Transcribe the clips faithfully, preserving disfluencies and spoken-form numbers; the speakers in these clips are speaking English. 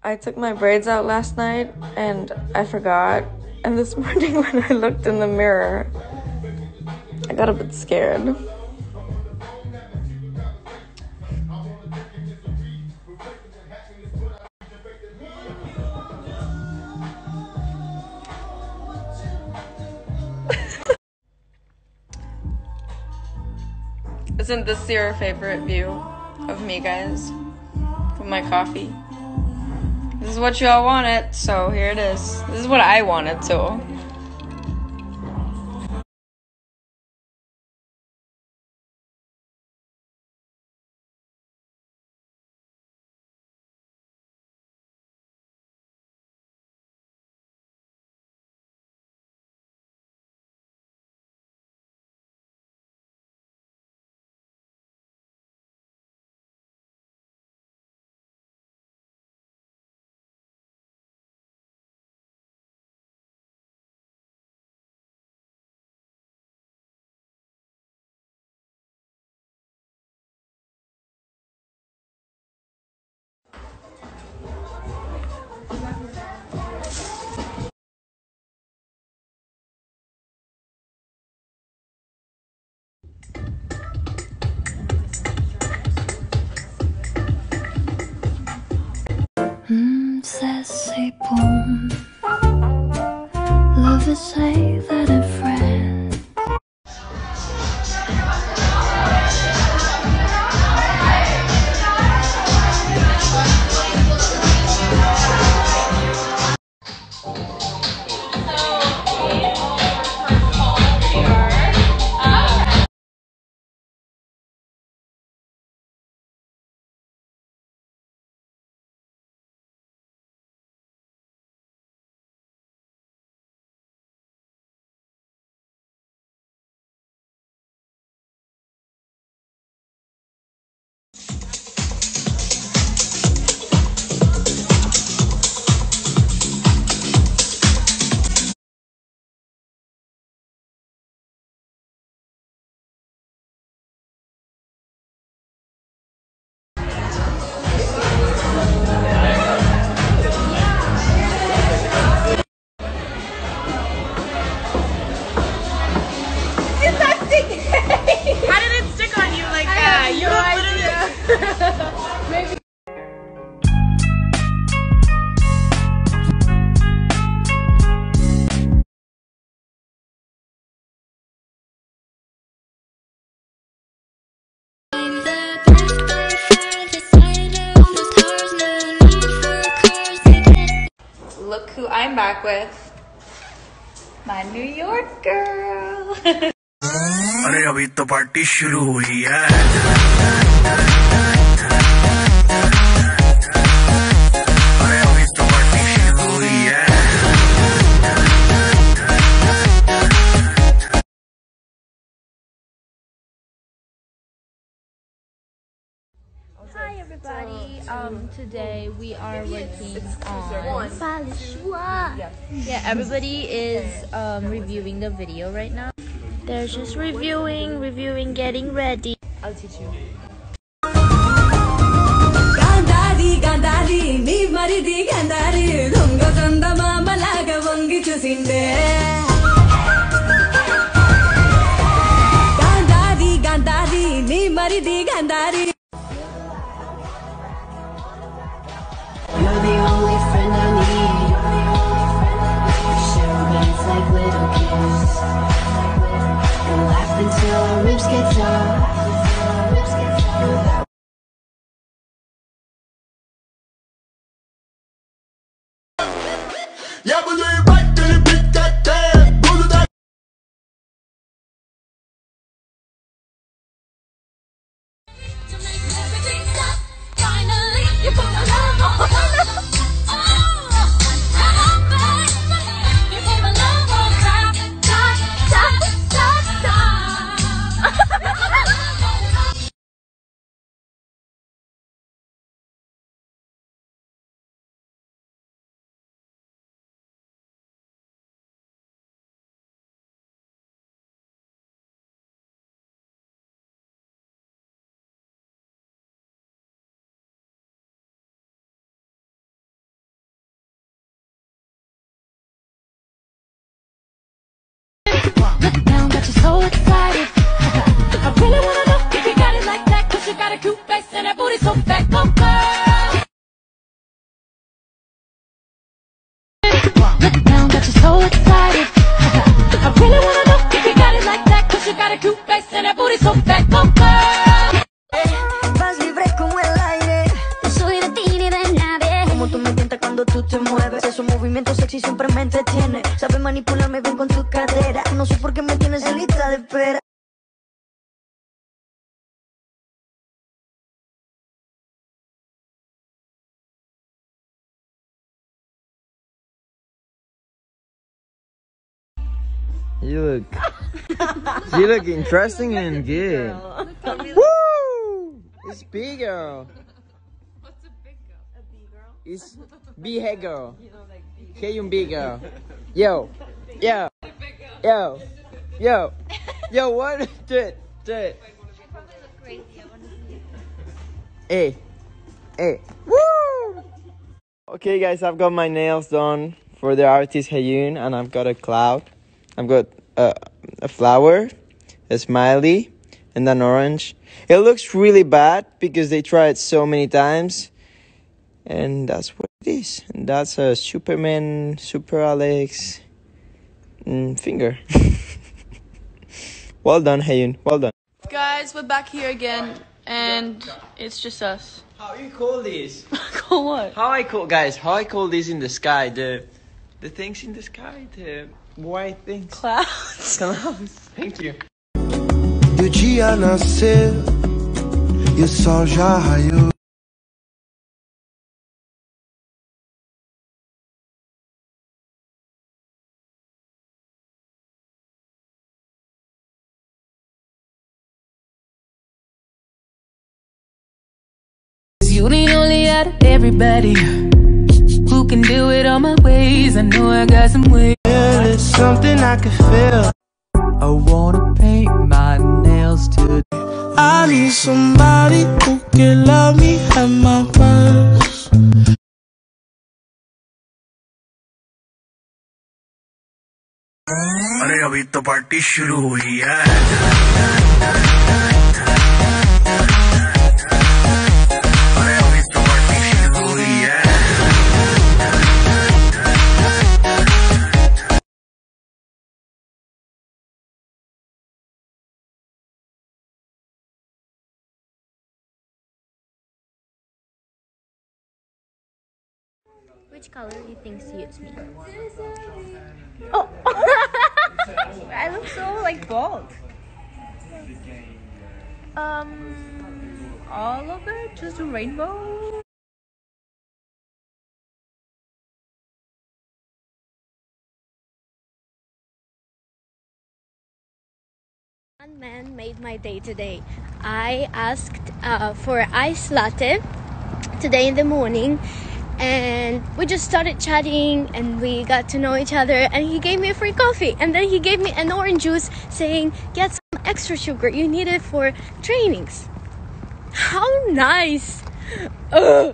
I took my braids out last night and I forgot. And this morning when I looked in the mirror, I got a bit scared. Isn't this your favorite view of me, guys? With my coffee? This is what y'all wanted, so here it is. This is what I wanted, so. Mm, sassy boom. Lovers say that I'm friends. How did it stick on you like that? You don't literally. Maybe. Look who I'm back with. My New York girl. अरे अभी तो party शुरू हुई है अरे अभी तो party शुरू हुई है Hi everybody, um, today we are working on Balishwa. Yeah, everybody is um, reviewing the video right now. They're just reviewing, reviewing, getting ready. I'll teach you. Gandari, Gandari, ni maridi Gandari, Lunga Chanda Mama Laga Vangi Chusinde. Gandari, Gandari, ni maridi Gandari. You're the only friend I need. Share romance like little kids. And laugh until our ribs get tough. Yeah, but you right till you beat that damn Look down, got you so excited. I really wanna know if you got it like that, cause you got a cute face and that booty so fat. Go girl. Look down, got you so excited. I really wanna know if you got it like that, cause you got a cute face and that booty so fat. Go girl. Vas libre como el aire. No soy de ti ni de nadie. Como tú me tientas cuando tú te mueves. Esos movimientos sexy siempre me entretiene. Sabes manipularme bien con tu cadera. No sé por qué me tienes en lista de espera. You look, you look interesting and good. Woo! It's big girl. What's a big girl? A B girl? It's big head girl. Hey, you big girl. Yo, yo, yo, yo, yo. What? Do it, do it. Hey, hey. Woo! Okay, guys, I've got my nails done for the artist Hyun, and I've got a cloud. I've got a, a flower, a smiley, and an orange. It looks really bad because they tried so many times. And that's what it is. And that's a Superman, Super Alex mm, finger. Well done, Hyun. Well done. Guys, we're back here again, and it's just us. How you call this? Call what? How I call, guys, how I call this in the sky? The, the things in the sky, the white things. Clouds. Clouds. Thank you. E o dia nasceu e o sol já raiou. You the only out of everybody who can do it all my ways. I know I got some ways. It's something I can feel. I wanna paint my nails today. I need somebody who can love me at my worst. अरे अभी तो party शुरू हुई है Which color do you think suits me? Oh! I look so like bald. Um, all of it? Just a rainbow? One man made my day today. I asked uh, for ice latte today in the morning, and we just started chatting and we got to know each other, and he gave me a free coffee, and then he gave me an orange juice saying get some extra sugar, you need it for trainings. How nice. Ugh.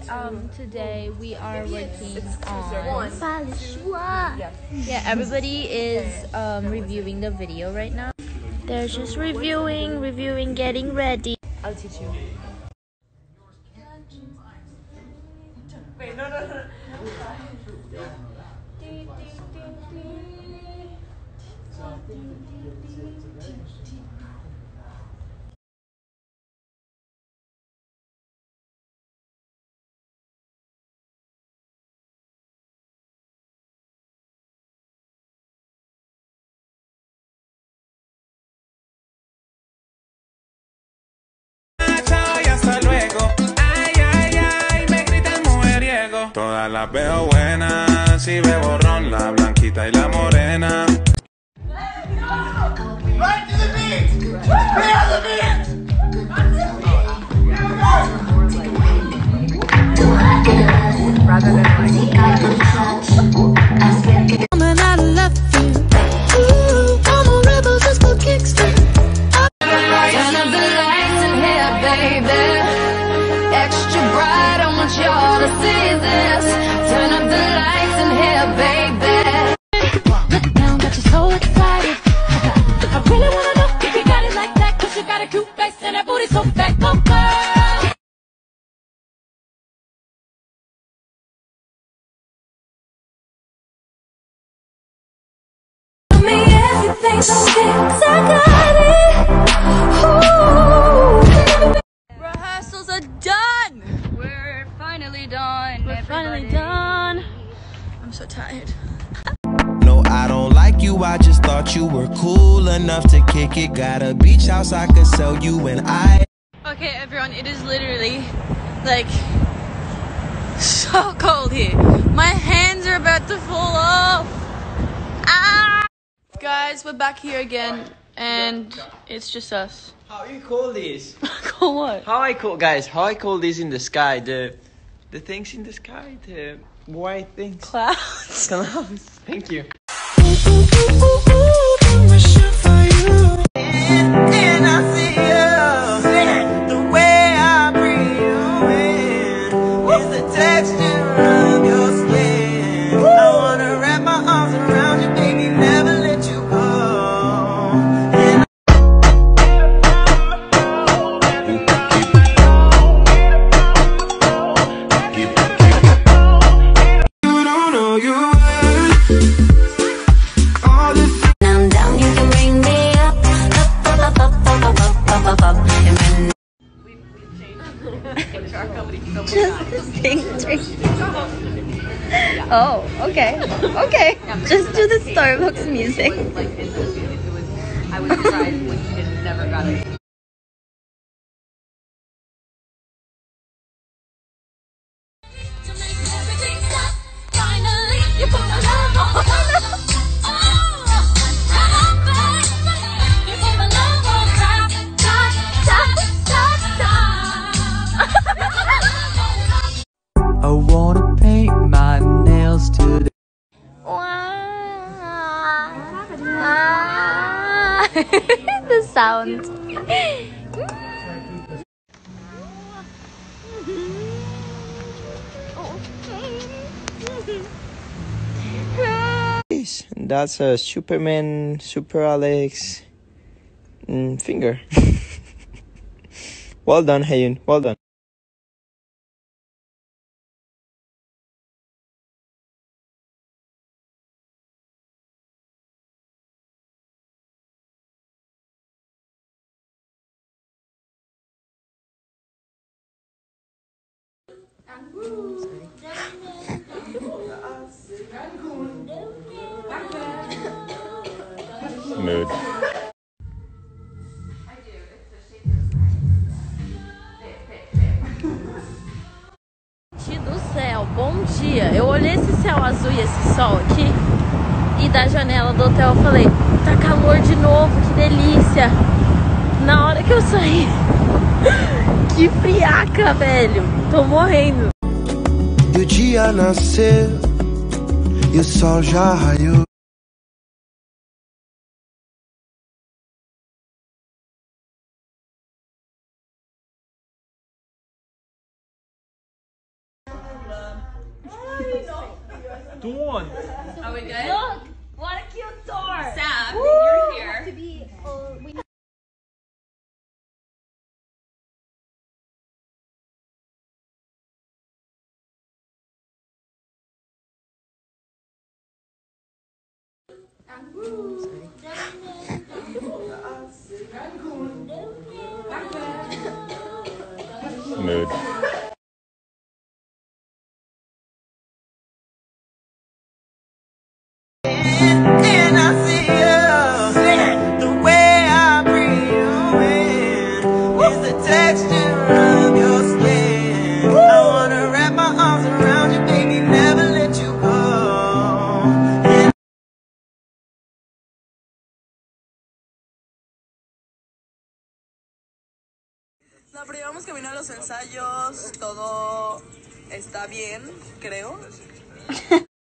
um, today we are working on Palishwa. Yeah, everybody is um, reviewing the video right now. They're just reviewing, reviewing, getting ready. I'll teach you. Wait, no, no, no. Todas las veo buenas, si bebo ron, la blanquita y la morena. Right to the beat! Be on the beat! Rather than like coming out of left field. Ooh, I'm a rebel just for kicks. Turn up the lights in here, baby. Extra bright, I want y'all to see this. Turn up the lights in here, baby. Look down, got you so excited. I really wanna know if you got it like that, cause you got a cute face and that booty so fat. Go girl. Tell me everything so fix, I got it. Ooh. Rehearsals are done. We're finally done. We're Everybody. finally done. I'm so tired. No, I don't like you, I just thought you were cool enough to kick it. Got a beach house I could sell you and I. Okay, everyone, it is literally like so cold here. My hands are about to fall off. Ah! Guys, we're back here again, and it's just us. How you call this? Call what? How I call, guys? How I call this in the sky? The, the things in the sky, the white things. Clouds. Clouds. Thank you. And I see you, the way I breathe you in is the texture of your skin. I wanna wrap my arms around you, baby, never let you go. And you don't know you all the Down, down, you can bring me up, up, up, up, up, up, up, up, up, and when Just sing drink. Oh, okay. Okay. Just do the Starbucks music. I was surprised when you didn't, never got it. to make everything stop. Finally, you put my love on. Oh, come on, baby. You put my love on top, top, top, top, top. You put my love on top. I wanna paint my nails today. The sound. That's a Superman, Super Alex mm, finger. Well done, Hayun. Well done. Mood. Gente do céu, bom dia. Eu olhei esse céu azul e esse sol aqui, e da janela do hotel eu falei, tá calor de novo, que delícia. Na hora que eu saí, que friaca, velho. Tô morrendo. E o dia nasceu e o sol já raiou. Dawn. Are we good? Look, what a cute door. Sam, you're here. To be, uh, we Mood. And I see you, the way I breathe you in is the texture of your skin. I wanna wrap my arms around you, baby, never let you go. No, pero llevamos camino a los ensayos, todo está bien, creo.